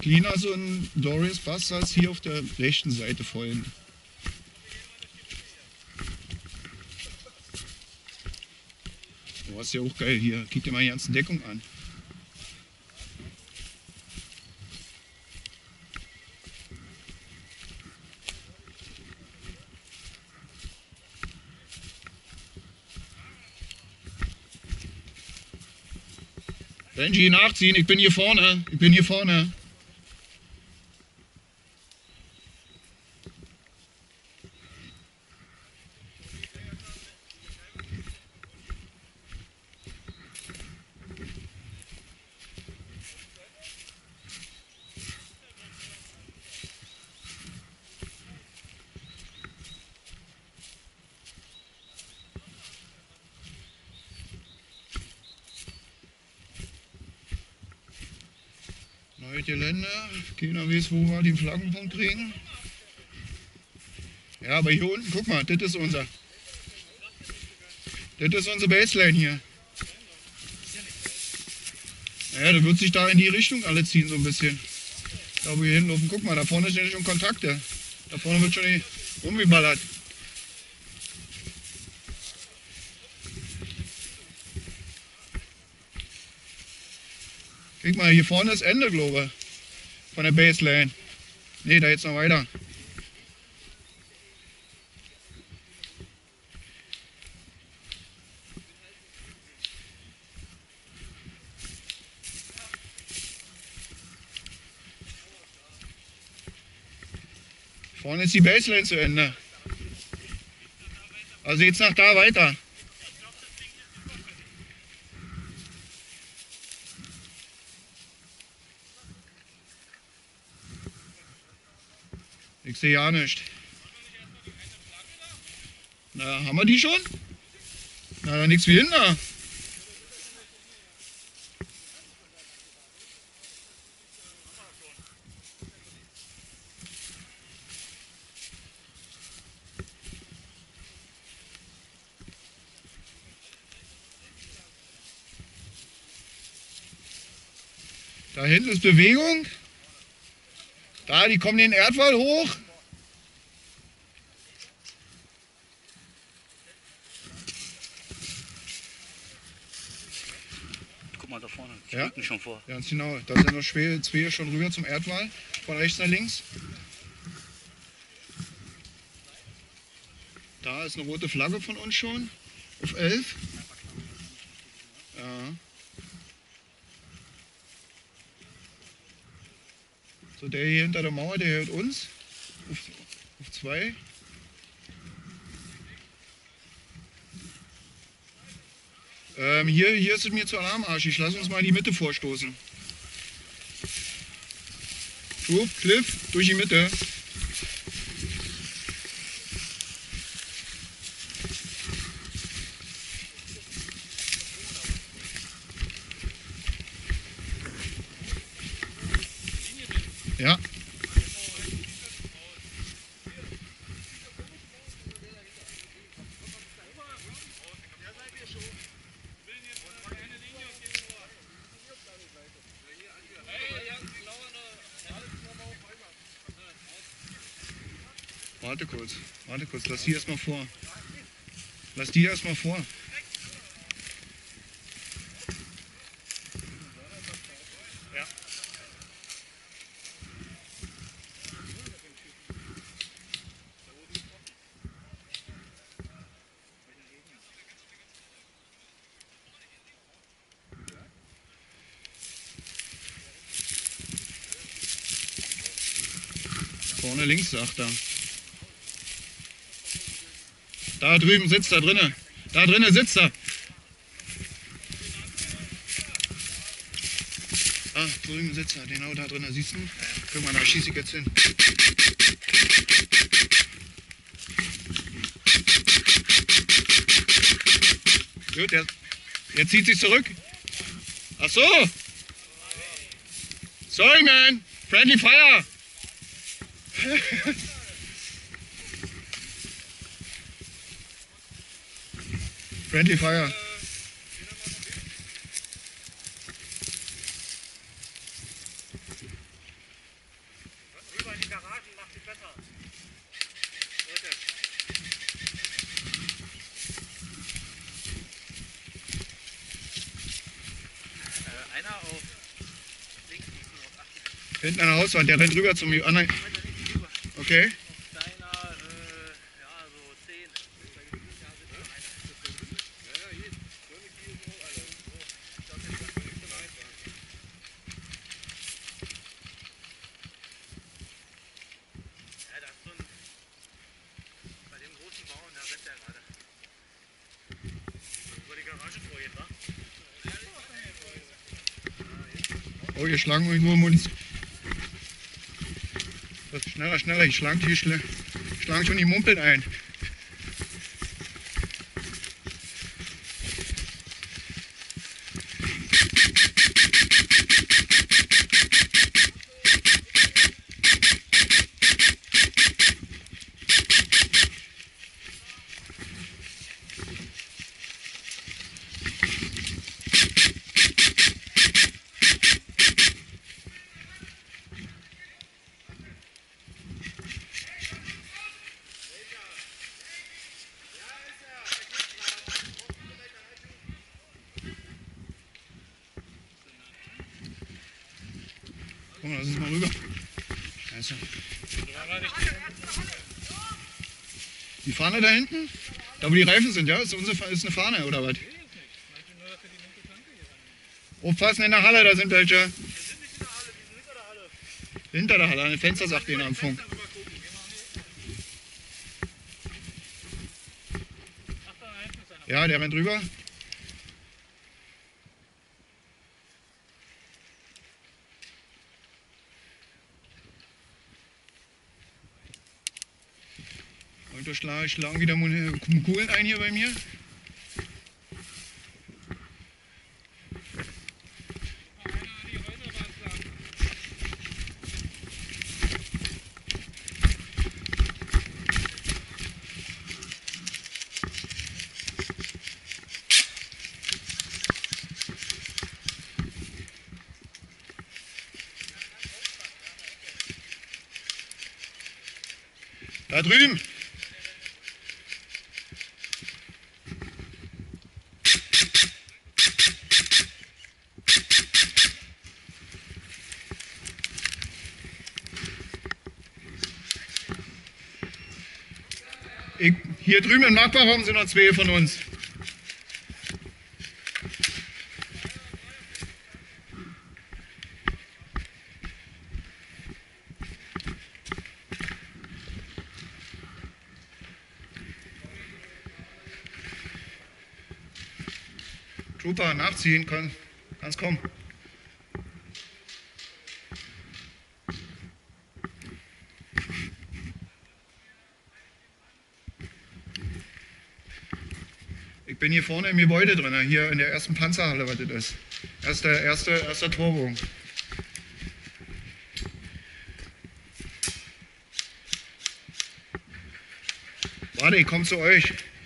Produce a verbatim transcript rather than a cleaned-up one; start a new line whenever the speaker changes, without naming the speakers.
Cleaner so ein Dorius Bastards hier auf der rechten Seite folgen. Oh, ist ja auch geil hier. Guck dir mal die ganze Deckung an. Benji, nachziehen, ich bin hier vorne, ich bin hier vorne. Neue Gelände, keiner weiß, wo wir die Flaggen von kriegen. Ja, aber hier unten, guck mal, das ist unser. Das ist unsere Baseline hier. Naja, das wird sich da in die Richtung alle ziehen, so ein bisschen. Da wo wir hinlaufen, guck mal, da vorne sind schon Kontakte. Da vorne wird schon die rumgeballert. Guck mal, hier vorne ist Ende, glaube ich, von der Baseline. Ne, da jetzt noch weiter. Vorne ist die Baseline zu Ende. Also jetzt nach da weiter. Ich sehe ja nichts. Na, haben wir die schon? Na, dann nichts wie hin da. Da hinten ist Bewegung. Da, die kommen den Erdwall hoch.
Guck mal da vorne, die
ja,
rücken schon vor.
Ganz genau, da sind noch zwei schon rüber zum Erdwall, von rechts nach links. Da ist eine rote Flagge von uns schon, auf elf. Ja. So, der hier hinter der Mauer, der hört uns, auf, auf zwei. Ähm, hier, hier ist es mir zu alarmarschig, lass uns mal in die Mitte vorstoßen. Schub, Cliff, durch die Mitte. Ja. Warte kurz, warte kurz, lass die erstmal vor. Lass die erstmal vor. Ja. Vorne links, sagt er. Da drüben sitzt er drinnen. Da drinnen sitzt er. Ah, drüben sitzt er, genau da drinnen. Siehst du? Guck mal, da schieße ich jetzt hin. Gut, der, der zieht sich zurück. Ach so. Sorry, man. Friendly fire. Friendly fire. Hinten an der Hauswand, der rennt rüber zum anderen. Okay. Oh, hier schlagen irgendwo Munition. Schneller, schneller, ich schlag die schl schlagen schon die Mumpeln ein. Komm, lass uns mal rüber. Scheiße. Die Fahne da hinten? Da wo die Reifen sind, ja? Ist, unsere, ist eine Fahne oder was? Aufpassen in der Halle, da sind welche. Hinter der Halle, an den Fenster sagt denen am Funk. Ja, der rennt rüber. Und da schlagen, schlagen wieder Kugeln ein hier bei mir. Da drüben. Ich, hier drüben im Nachbarraum sind noch zwei von uns. Trooper, nachziehen, kann, kannst kommen. Ich bin hier vorne im Gebäude drin, hier in der ersten Panzerhalle, was das ist. Erster, erster, erster Torbogen. Warte, ich komme zu euch.